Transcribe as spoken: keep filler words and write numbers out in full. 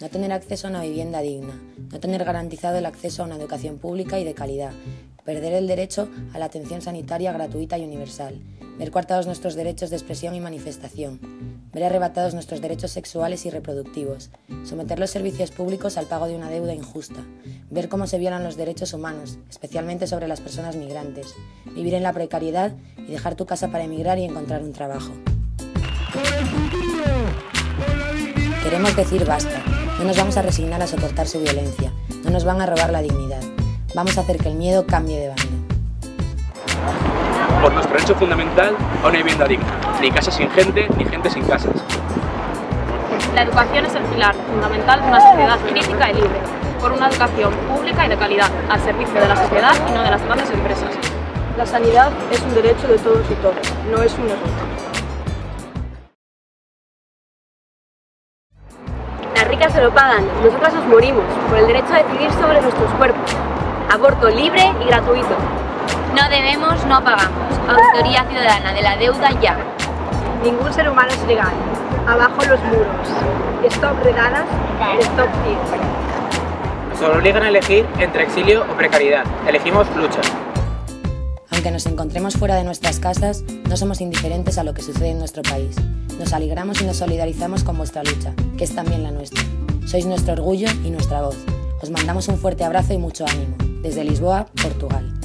no tener acceso a una vivienda digna, no tener garantizado el acceso a una educación pública y de calidad, perder el derecho a la atención sanitaria gratuita y universal, ver coartados nuestros derechos de expresión y manifestación, ver arrebatados nuestros derechos sexuales y reproductivos, someter los servicios públicos al pago de una deuda injusta, ver cómo se violan los derechos humanos, especialmente sobre las personas migrantes, vivir en la precariedad y dejar tu casa para emigrar y encontrar un trabajo. Queremos decir basta, no nos vamos a resignar a soportar su violencia, no nos van a robar la dignidad, vamos a hacer que el miedo cambie de bando. Por nuestro derecho fundamental a una vivienda digna, ni casas sin gente, ni gente sin casas. La educación es el pilar fundamental de una sociedad crítica y libre, por una educación pública y de calidad, al servicio de la sociedad y no de las grandes empresas. La sanidad es un derecho de todos y todas, no es un error. Las ricas se lo pagan, nosotras nos morimos por el derecho a decidir sobre nuestros cuerpos. Aborto libre y gratuito. No debemos, no pagamos. Auditoría ciudadana de la deuda ya. Ningún ser humano es legal. Abajo los muros. Stop redadas, stop tiros. Nos obligan a elegir entre exilio o precariedad. Elegimos lucha. Aunque nos encontremos fuera de nuestras casas, no somos indiferentes a lo que sucede en nuestro país. Nos alegramos y nos solidarizamos con vuestra lucha, que es también la nuestra. Sois nuestro orgullo y nuestra voz. Os mandamos un fuerte abrazo y mucho ánimo. Desde Lisboa, Portugal.